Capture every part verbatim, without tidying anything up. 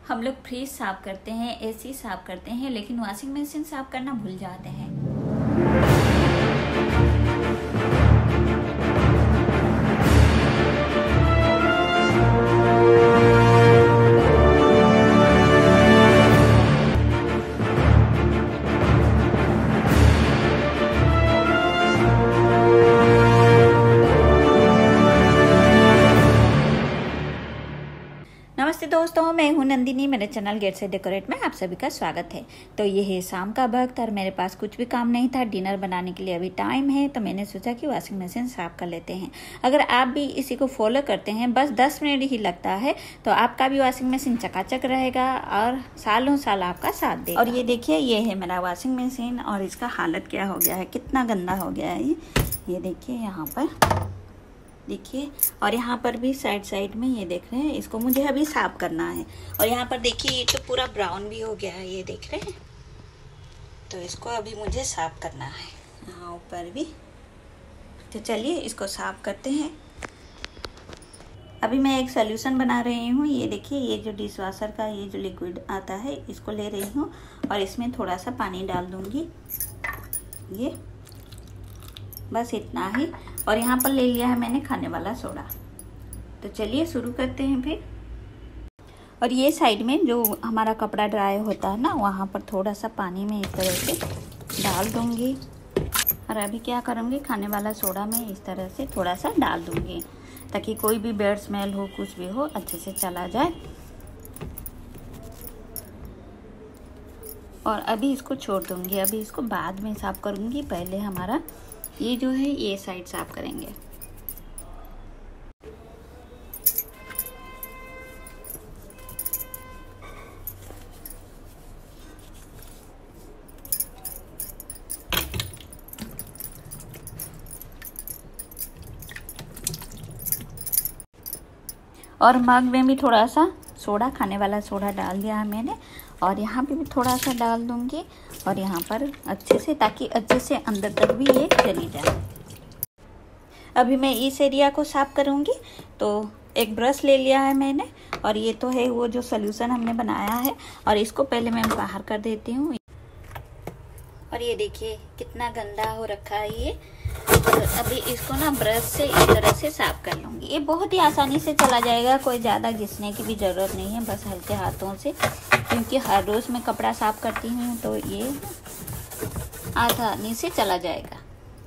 हम लोग फ्रिज साफ करते हैं, एसी साफ करते हैं, लेकिन वॉशिंग मशीन साफ करना भूल जाते हैं। नमस्ते दोस्तों, मैं हूं नंदिनी। मेरे चैनल गेट से डेकोरेट में आप सभी का स्वागत है। तो ये है शाम का वक्त और मेरे पास कुछ भी काम नहीं था। डिनर बनाने के लिए अभी टाइम है, तो मैंने सोचा कि वॉशिंग मशीन साफ कर लेते हैं। अगर आप भी इसी को फॉलो करते हैं, बस दस मिनट ही लगता है, तो आपका भी वॉशिंग मशीन चकाचक रहेगा और सालों साल आपका साथ देगा। और ये देखिए, ये है मेरा वॉशिंग मशीन और इसका हालत क्या हो गया है, कितना गंदा हो गया है ये ये देखिए यहाँ पर, देखिए। और यहाँ पर भी साइड साइड में ये देख रहे हैं, इसको मुझे अभी साफ करना है। और यहाँ पर देखिए, ये तो पूरा ब्राउन भी हो गया है, ये देख रहे हैं। तो इसको अभी मुझे साफ करना है, यहाँ ऊपर भी। तो चलिए इसको साफ करते हैं। अभी मैं एक सॉल्यूशन बना रही हूँ। ये देखिए, ये जो डिश वॉशर का ये जो लिक्विड आता है, इसको ले रही हूँ और इसमें थोड़ा सा पानी डाल दूँगी, ये बस इतना ही। और यहाँ पर ले लिया है मैंने खाने वाला सोडा। तो चलिए शुरू करते हैं फिर। और ये साइड में जो हमारा कपड़ा ड्राई होता है ना, वहाँ पर थोड़ा सा पानी में इस तरह से डाल दूँगी। और अभी क्या करूँगी, खाने वाला सोडा में इस तरह से थोड़ा सा डाल दूँगी, ताकि कोई भी बैड स्मेल हो, कुछ भी हो, अच्छे से चला जाए। और अभी इसको छोड़ दूँगी, अभी इसको बाद में साफ़ करूँगी। पहले हमारा ये जो है ये साइड साफ करेंगे। और मग में भी थोड़ा सा सोडा, खाने वाला सोडा डाल दिया है मैंने। और यहाँ पे भी थोड़ा सा डाल दूँगी और यहाँ पर अच्छे से, ताकि अच्छे से अंदर तक भी ये चली जाए। अभी मैं इस एरिया को साफ करूँगी। तो एक ब्रश ले लिया है मैंने और ये तो है वो जो सॉल्यूशन हमने बनाया है, और इसको पहले मैं बाहर कर देती हूँ। और ये देखिए कितना गंदा हो रखा है ये। तो अभी इसको ना ब्रश से इस तरह से साफ कर लूँगी। ये बहुत ही आसानी से चला जाएगा, कोई ज़्यादा घिसने की भी ज़रूरत नहीं है, बस हल्के हाथों से। क्योंकि हर रोज़ मैं कपड़ा साफ करती हूँ, तो ये आसानी से चला जाएगा।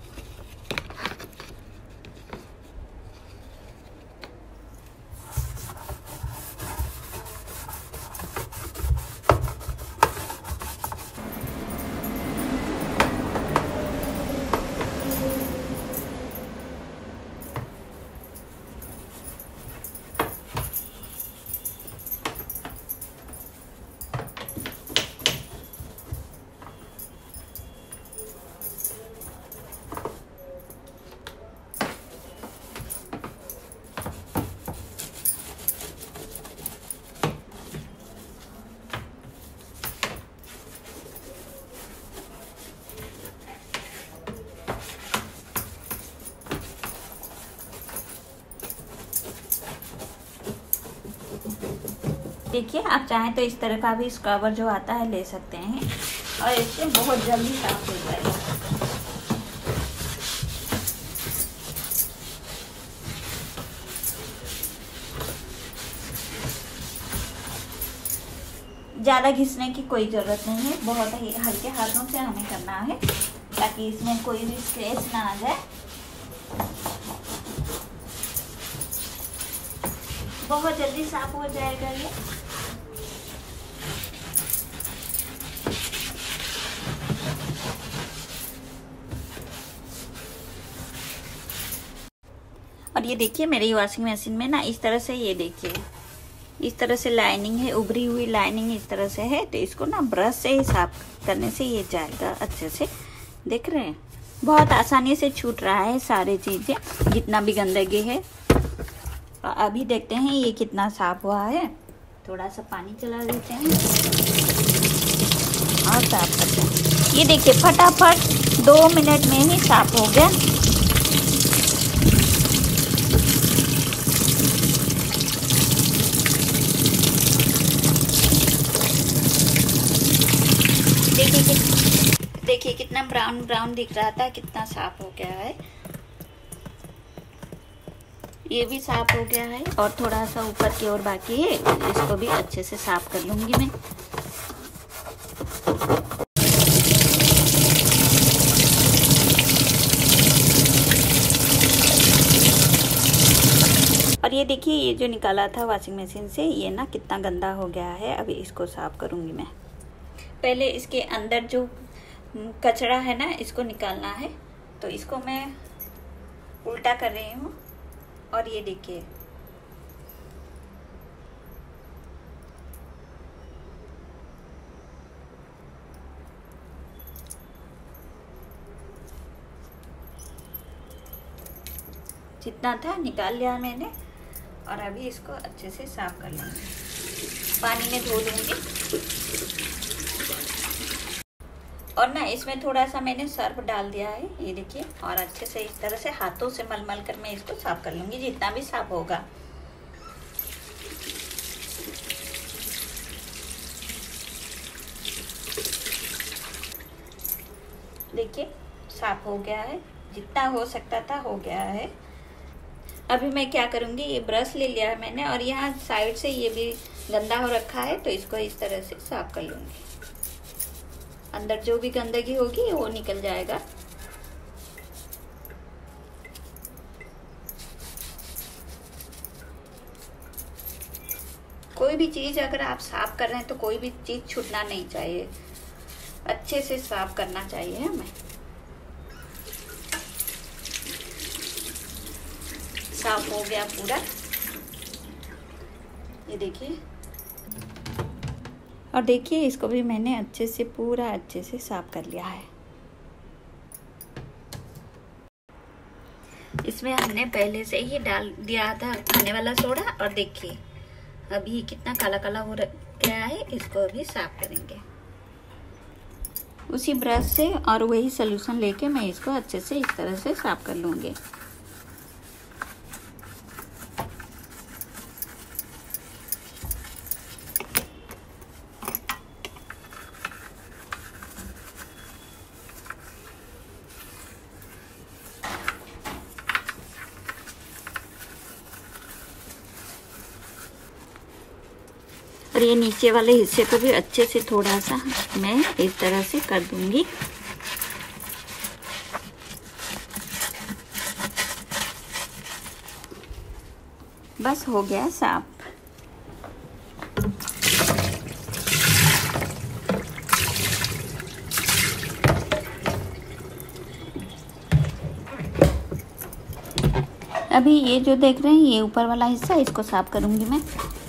देखिए, आप चाहें तो इस तरह का भी स्क्रबर जो आता है ले सकते हैं, और इससे बहुत जल्दी साफ हो जाएगा। ज़्यादा घिसने की कोई ज़रूरत नहीं है, बहुत ही हल्के हाथों से हमें करना है, ताकि इसमें कोई भी स्क्रैच ना आ जाए। बहुत जल्दी साफ हो जाएगा ये। और ये देखिए, मेरी वॉशिंग मशीन में ना इस तरह से, ये देखिए इस तरह से लाइनिंग है, उभरी हुई लाइनिंग इस तरह से है। तो इसको ना ब्रश से ही साफ करने से ये जाएगा अच्छे से। देख रहे हैं, बहुत आसानी से छूट रहा है सारी चीज़ें, जितना भी गंदगी है। और अभी देखते हैं ये कितना साफ हुआ है। थोड़ा सा पानी चला देते हैं और साफ करते हैं। ये देखिए, फटाफट दो मिनट में ही साफ हो गया। देखिए देखिए कितना ब्राउन ब्राउन दिख रहा था, कितना साफ हो गया है। ये भी साफ हो गया है और थोड़ा सा ऊपर की ओर बाकी है, इसको भी अच्छे से साफ कर लूंगी मैं। और ये देखिए, ये जो निकाला था वॉशिंग मशीन से, ये ना कितना गंदा हो गया है। अभी इसको साफ करूंगी मैं। पहले इसके अंदर जो कचरा है ना, इसको निकालना है। तो इसको मैं उल्टा कर रही हूँ और ये देखिए, जितना था निकाल लिया मैंने। और अभी इसको अच्छे से साफ कर लूँगी, पानी में धो लूँगी। और ना इसमें थोड़ा सा मैंने सर्फ डाल दिया है, ये देखिए। और अच्छे से इस तरह से हाथों से मल मल कर मैं इसको साफ कर लूँगी, जितना भी साफ होगा। देखिए साफ हो गया है, जितना हो सकता था हो गया है। अभी मैं क्या करूँगी, ये ब्रश ले लिया है मैंने और यहाँ साइड से ये भी गंदा हो रखा है, तो इसको इस तरह से साफ कर लूँगी। अंदर जो भी गंदगी होगी वो निकल जाएगा। कोई भी चीज़ अगर आप साफ कर रहे हैं तो कोई भी चीज़ छूटना नहीं चाहिए, अच्छे से साफ करना चाहिए हमें। साफ हो गया पूरा, ये देखिए। और देखिए इसको भी मैंने अच्छे से पूरा अच्छे से साफ कर लिया है। इसमें हमने पहले से ही डाल दिया था खाने वाला सोडा। और देखिए अभी कितना काला काला हो गया है, इसको भी साफ करेंगे उसी ब्रश से। और वही सॉल्यूशन लेके मैं इसको अच्छे से इस तरह से साफ कर लूँगी। और ये नीचे वाले हिस्से को भी अच्छे से थोड़ा सा मैं इस तरह से कर दूंगी। बस हो गया साफ। अभी ये जो देख रहे हैं, ये ऊपर वाला हिस्सा, इसको साफ करूंगी मैं।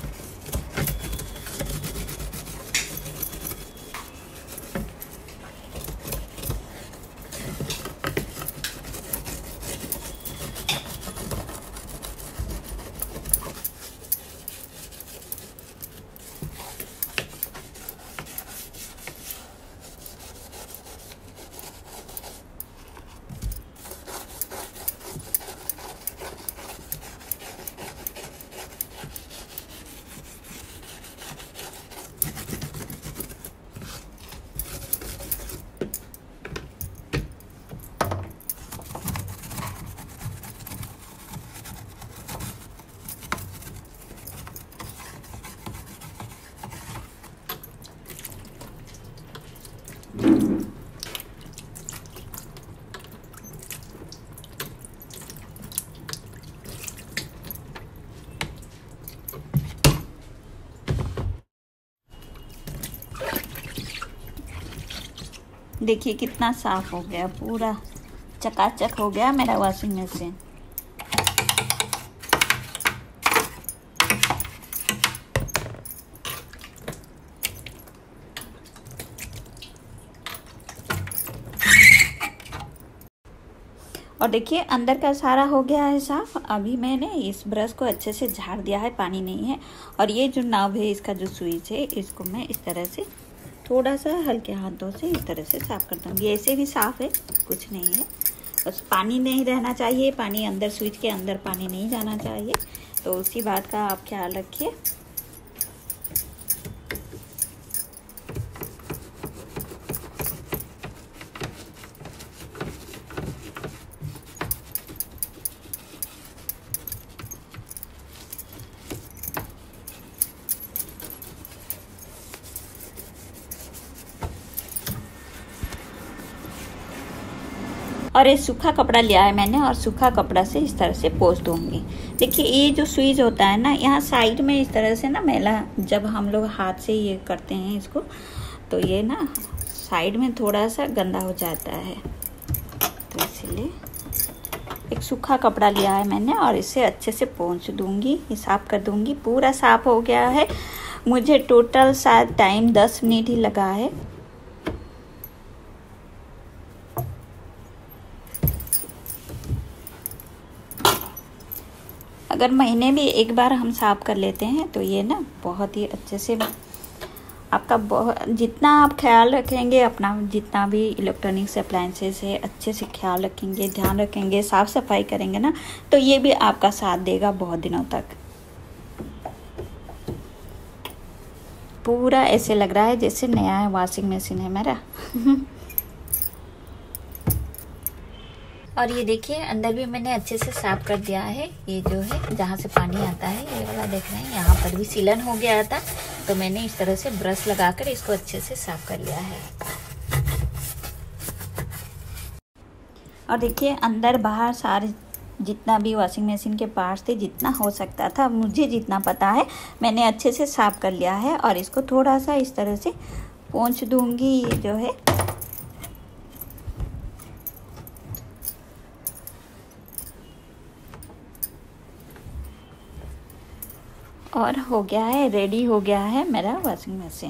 देखिए कितना साफ हो गया, पूरा चकाचक हो गया मेरा वॉशिंग मशीन। और देखिए अंदर का सारा हो गया है साफ। अभी मैंने इस ब्रश को अच्छे से झाड़ दिया है, पानी नहीं है। और ये जो नाव है, इसका जो स्विच है, इसको मैं इस तरह से थोड़ा सा हल्के हाथों से इस तरह से साफ करता हूँ। ये ऐसे भी साफ है, कुछ नहीं है, बस पानी नहीं रहना चाहिए, पानी अंदर स्विच के अंदर पानी नहीं जाना चाहिए। तो उसी बात का आप ख्याल रखिए। और ये सूखा कपड़ा लिया है मैंने और सूखा कपड़ा से इस तरह से पोंछ दूंगी। देखिए ये जो स्विच होता है ना, यहाँ साइड में इस तरह से ना मैला, जब हम लोग हाथ से ये करते हैं इसको तो ये ना साइड में थोड़ा सा गंदा हो जाता है, तो इसलिए एक सूखा कपड़ा लिया है मैंने और इसे अच्छे से पोंछ दूंगी, ये साफ कर दूंगी। पूरा साफ हो गया है, मुझे टोटल शायद टाइम दस मिनट ही लगा है। अगर महीने में एक बार हम साफ कर लेते हैं तो ये ना बहुत ही अच्छे से आपका बहुत, जितना आप ख्याल रखेंगे अपना, जितना भी इलेक्ट्रॉनिक्स अप्लायंसेस है अच्छे से ख्याल रखेंगे, ध्यान रखेंगे, साफ़ सफाई करेंगे ना, तो ये भी आपका साथ देगा बहुत दिनों तक। पूरा ऐसे लग रहा है जैसे नया है वॉशिंग मशीन है मेरा। और ये देखिए अंदर भी मैंने अच्छे से साफ कर दिया है। ये जो है जहाँ से पानी आता है ये वाला देख रहे हैं, यहाँ पर भी सीलन हो गया था, तो मैंने इस तरह से ब्रश लगाकर इसको अच्छे से साफ कर लिया है। और देखिए अंदर बाहर सारे जितना भी वॉशिंग मशीन के पार्ट्स थे, जितना हो सकता था, मुझे जितना पता है मैंने अच्छे से साफ कर लिया है। और इसको थोड़ा सा इस तरह से पोंछ दूंगी। ये जो है और हो गया है, रेडी हो गया है मेरा वॉशिंग मशीन।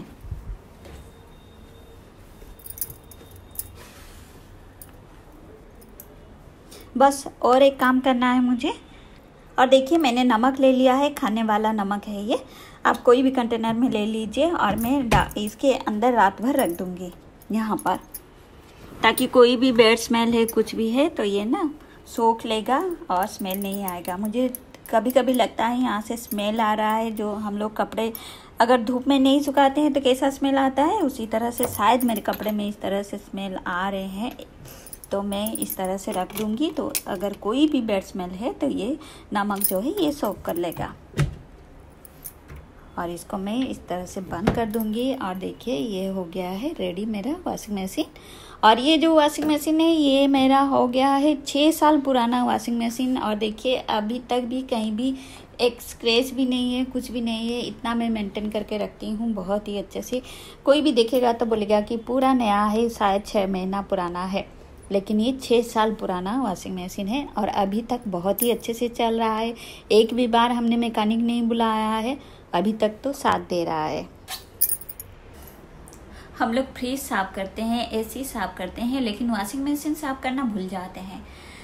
बस और एक काम करना है मुझे। और देखिए मैंने नमक ले लिया है, खाने वाला नमक है ये, आप कोई भी कंटेनर में ले लीजिए। और मैं इसके अंदर रात भर रख दूंगी यहाँ पर, ताकि कोई भी बैड स्मेल है कुछ भी है तो ये ना सोख लेगा और स्मेल नहीं आएगा। मुझे कभी कभी लगता है यहाँ से स्मेल आ रहा है, जो हम लोग कपड़े अगर धूप में नहीं सुखाते हैं तो कैसा स्मेल आता है, उसी तरह से शायद मेरे कपड़े में इस तरह से स्मेल आ रहे हैं, तो मैं इस तरह से रख दूँगी। तो अगर कोई भी बैड स्मेल है तो ये नमक जो है ये सोख कर लेगा। और इसको मैं इस तरह से बंद कर दूँगी। और देखिए ये हो गया है रेडी मेरा वॉशिंग मशीन। और ये जो वॉशिंग मशीन है ये मेरा हो गया है छः साल पुराना वॉशिंग मशीन। और देखिए अभी तक भी कहीं भी एक स्क्रैच भी नहीं है, कुछ भी नहीं है। इतना मैं मेंटेन करके रखती हूँ बहुत ही अच्छे से। कोई भी देखेगा तो बोलेगा कि पूरा नया है, शायद छः महीना पुराना है, लेकिन ये छः साल पुराना वॉशिंग मशीन है और अभी तक बहुत ही अच्छे से चल रहा है। एक भी बार हमने मैकेनिक नहीं बुलाया है, अभी तक तो साथ दे रहा है। हम लोग फ्रिज साफ करते हैं, एसी साफ करते हैं, लेकिन वॉशिंग मशीन साफ करना भूल जाते हैं।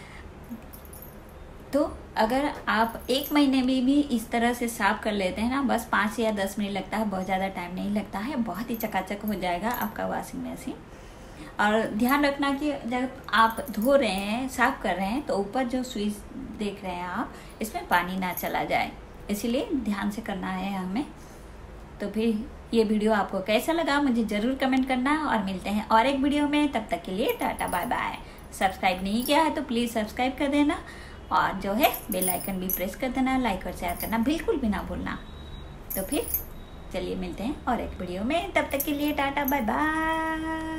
तो अगर आप एक महीने में भी इस तरह से साफ कर लेते हैं ना, बस पाँच या दस मिनट लगता है, बहुत ज़्यादा टाइम नहीं लगता है, बहुत ही चकाचक हो जाएगा आपका वॉशिंग मशीन। और ध्यान रखना कि जब आप धो रहे हैं, साफ कर रहे हैं, तो ऊपर जो स्विच देख रहे हैं आप, इसमें पानी ना चला जाए, इसलिए ध्यान से करना है हमें। तो फिर ये वीडियो आपको कैसा लगा मुझे ज़रूर कमेंट करना, और मिलते हैं और एक वीडियो में। तब तक के लिए टाटा बाय बाय। सब्सक्राइब नहीं किया है तो प्लीज़ सब्सक्राइब कर देना, और जो है बेल आइकन भी प्रेस कर देना, लाइक और शेयर करना बिल्कुल भी ना भूलना। तो फिर चलिए मिलते हैं और एक वीडियो में, तब तक के लिए टाटा बाय बाय।